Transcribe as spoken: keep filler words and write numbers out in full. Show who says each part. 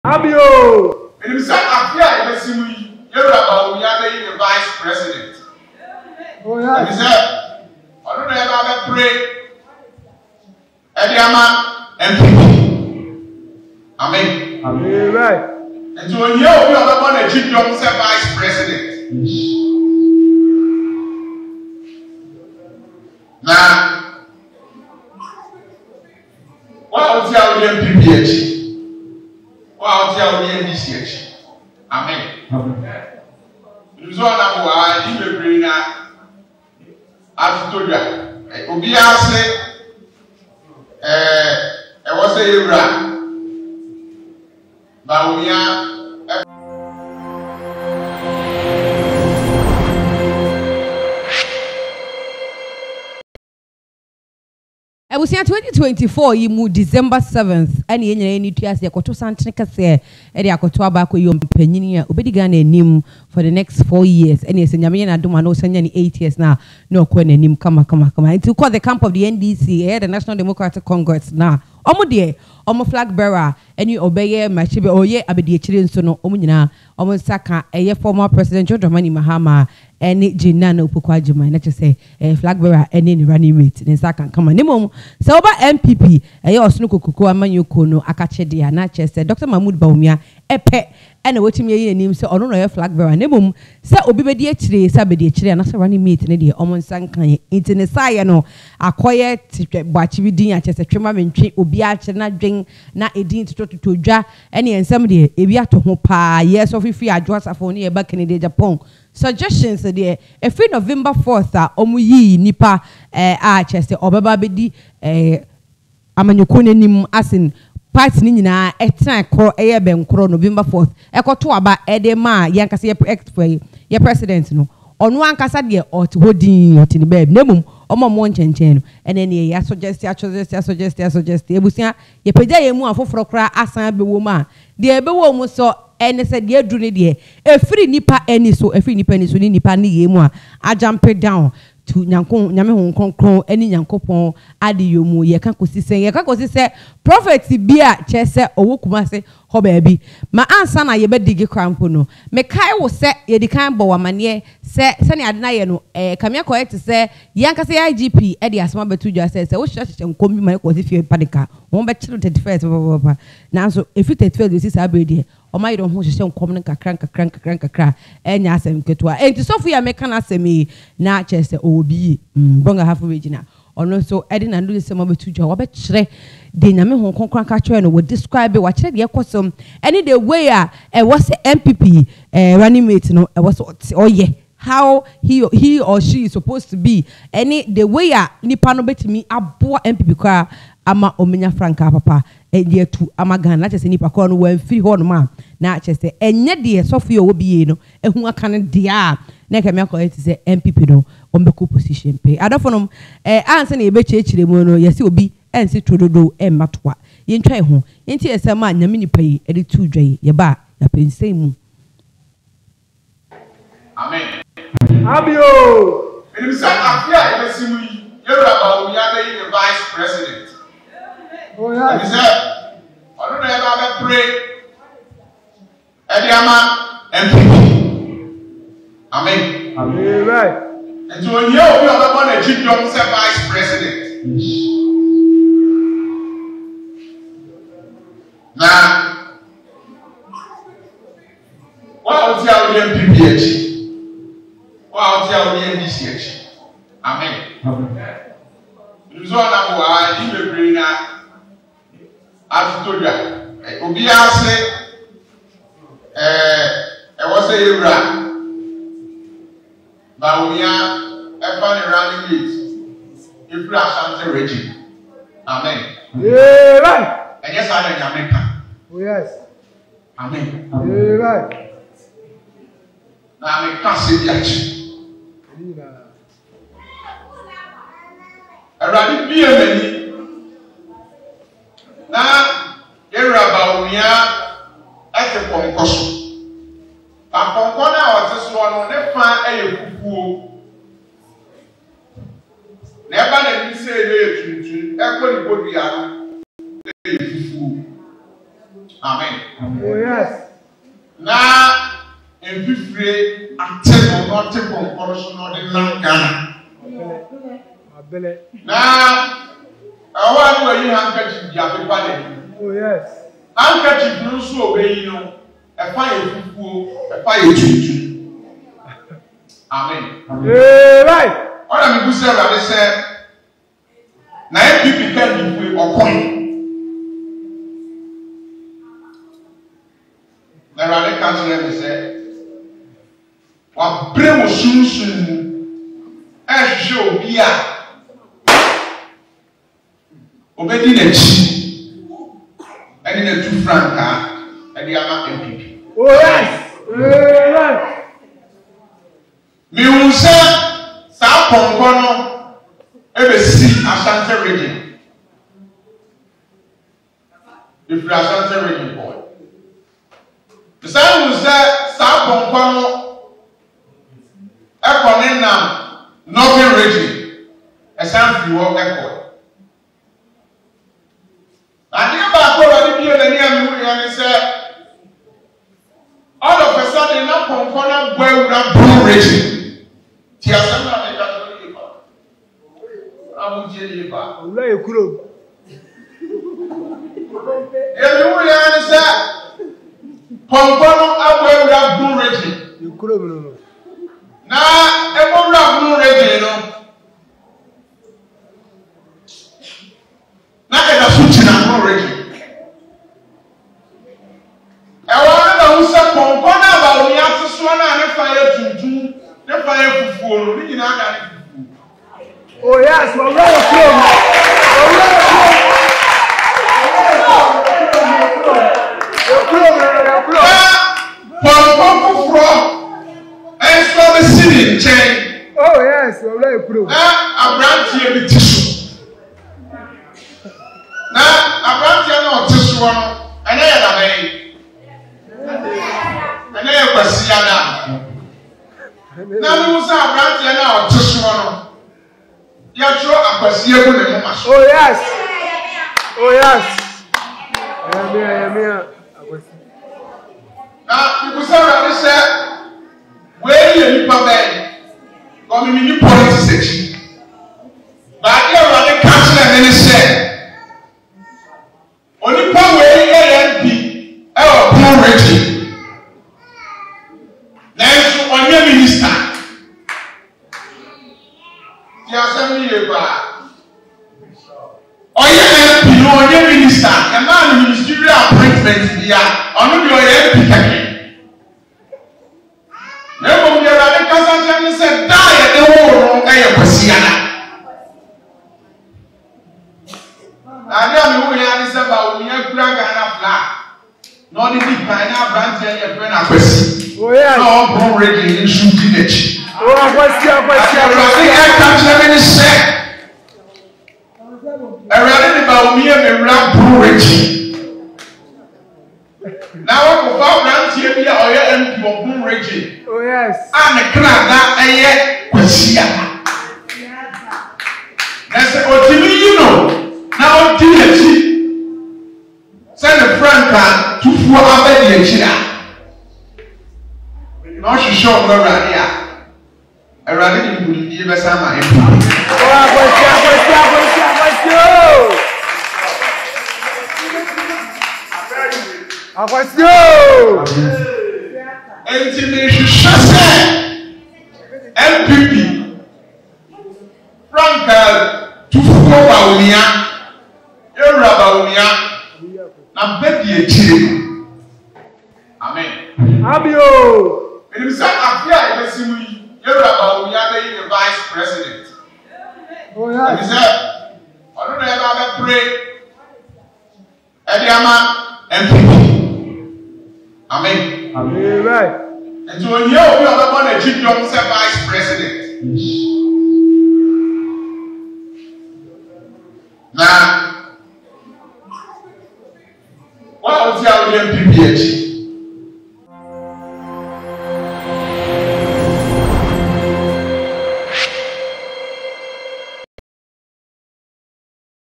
Speaker 1: Abio!
Speaker 2: And if I appear in the city, you're about Bawumia the vice president.
Speaker 1: Oh, yeah.
Speaker 2: And he said, I don't ever pray. Ediama M P P. Amen.
Speaker 1: Amen. Right.
Speaker 2: And so when you are one of the vice president. Now, what will tell you M P P? What will tell you N D C? Amen. Amen. You saw that one, you will bring that. As to that, Obia said, eh, I was a Ibra. Bawumia.
Speaker 3: I was here twenty twenty-four, you moved December seventh, and you need to ask the Koto Santrica say, Eddie Akotoaba, you Peninia, Obedigan nim for the next four years. And yes, and Yamina Dumano, sending eight years now, no Queen nim, come, come, come. To call the camp of the N D C, eh, the National Democratic Congress now. Omo dear, Omo flag bearer, and you obey my chibi, oh, yeah, I be the children, so no, Omina, Omo Saka, a former President John Dramani Mahama. Any Jinano Pukwajima, let's just say a flag bearer, any running mate, and Saka come on. Nemo, so about M P P, a your snuko kukua manu kono, akache dia, not just Doctor Mahmoud Bawumia, a pet, and a waiting me name, so on a flag bearer. Nemo, so obedi a tree, sabedi a tree, and a running mate, and a omon sankan, internet sayano, a quiet, bachividin, at a tremor and tree, obiach, not drink, not a dean to to ja, any and somebody, if you have to hopa, yes, or if you are just a phone here back in the Japan. Suggestions there. If in November fourth, omuyi nipa eh a cheste obaba bedi eh amanyukone nim asin party ni nyina etan kro eye benkro November fourth ekoto aba ede ma yankase ye ye president no onu ankasa de ot hodin otini beb nemum omo mo nchenchen no ene ne ya suggest ya suggest ya suggest ya suggest ebusia ye pagya ye mu afoforo kra asan bewo ma de ebewo mu so ene said ye dru ne de e free nipa eni so e free nipa eni so ni nipa ne ye mu a ajampe down to nyankon nyame hon konkron eni nyankopon ade yomu ye kan kosise ye kan kosise prophet bia chese owo kumase ho ba bi ma ansa na ye be digi krampo no me kai wo se ye di kan bo wamane se se ne ade na ye no eh kamia ko ete se yankase I G P e de asma betu dwa se se wo hye hye nkomi ma ko se fie panika won be chiro thirty-first papa na so e fi thirty-first this abi de o ma yiro ho hye nkom ne kakran kakran kakran kakra enya asem ketua enti so fu ya me kan asemi na chese obi bonga hafu regina ono so edi na ndo se ma betu dwa wo be kire de nyame hon konkran ka kire no wo describe wa kire de ekosom any the way a e was M P P eh running mate no e was oh yeah how he he or she is supposed to be any the way a nipa no betimi abo M P P kwa ama omenya franka papa e de tu ama gan na chese nipa kwa no wan free ho no ma na chese enye de sofie wo biye no ehu aka ne de a na ka me akọ eti se M P P no ombeko position pe adofonom eh anse na ebe chechire mu no yesi obi ense tododo e matwa ye ntwa e ho enti esema nyame nipa yi e de tu dwai ye ba ya pensei mu.
Speaker 2: Amen.
Speaker 1: Abio!
Speaker 2: And if I appear in the city, you're about Bawumia the vice president.
Speaker 1: Oh, yeah.
Speaker 2: And he said, I don't ever pray. Ediama M P P. Amen.
Speaker 1: Amen. Right.
Speaker 2: And so when you are one of the vice president. Now, what will tell you M P P? What will tell you N D C? Amen. Amen. You saw that one, you will bring that. As to that, Obia said, eh, I was a Ibra. Bawumia, a funny running mate. If you are something ready. Amen.
Speaker 1: Yeah, right.
Speaker 2: And yes, I am American.
Speaker 1: Oh, yes.
Speaker 2: Amen.
Speaker 1: Yeah, right.
Speaker 2: Now I can't say that. I rather be a many. Now, you're about me at a concourse. A concourse was this one on the fan a poo. Never let me say, echo the body. Amen.
Speaker 1: Oh yes.
Speaker 2: Now, if you free, I'm telling you, not take on corruption or the land Ghana. Now, I want to you handkerchief, you have a pattern.
Speaker 1: Oh yes.
Speaker 2: Handkerchief, no so obey you know. A fire fool, a fire to Amen.
Speaker 1: Hey, right.
Speaker 2: What I'm going to say, I say, now people can give you a coin. Now I can't let me say, what brain was soon as show beer. Obedi na chi, and in a two franc car, and the other M P P.
Speaker 1: Oh yes. Hey, right.
Speaker 2: Me will say, South Pongono, ever see Ashanti region. If you are Ashanti region boy. The same will say, South Pongono, Ekonenam, Northern region, a San Frio Echo. And the back over the near and said, all of a sudden, now Pongono boy would have blue region. Tia sana eka to liba. Amu je liba.
Speaker 1: Ula ekuro.
Speaker 2: Emi wo ya ni se Pongono agbo ewura blue region.
Speaker 1: Ekuro mi no.
Speaker 2: Na ebo ewura blue region no. Na eda suchi na blue region. E wa na ba usa Pongono aba oni atiso na ne fa ye tuntu. The fire for you know.
Speaker 1: Oh yes, we're ready to go. Oh yes, we're ready to go.
Speaker 2: Now a branch here with tissue. Now a branch here no tissue and I have a and I have a siana. Now we will say a branch here now tissue. You are sure a question.
Speaker 1: Oh yes. Oh yes. Yeah, yeah, yeah.
Speaker 2: Now you will say that say where you are bed. Come in politics section. But here we are council and minister. Only power where M P, our poor region. Now on your minister. The assembly level. On your M P, on your minister, a man ministerial appointment here. On your M P again. Never will the council said die at the war on a Pasiana. I don't know where is about we have drag and a flag. Not the big pioneer branch and your friend Kesi.
Speaker 1: Oh yeah.
Speaker 2: No born ready in shooting it.
Speaker 1: Oh, I was here, I was here.
Speaker 2: I think I can't have any say. I read about me and the rap born ready. Now I go for branch here or your M P of born ready.
Speaker 1: Oh yes.
Speaker 2: And the crowd that I hear Kesi. That's what you know. Now, do you send a frank to four hours a year? Now she showed me around here. I ran into the U S A.
Speaker 1: Oh, I was here, I was here, I was here, I was here.
Speaker 2: And to me, she said, M P P, Frank to four Bawumia. Bawumia, na baby a chill. Amen.
Speaker 1: Abio.
Speaker 2: And if some appear, I see me. You're Bawumia being the vice president.
Speaker 1: Oh yeah.
Speaker 2: And he said, I don't ever pray. Ediama M P P. Amen.
Speaker 1: Amen. Right.
Speaker 2: And so when you are born a chief, you say vice president. Now. What was your M P P H?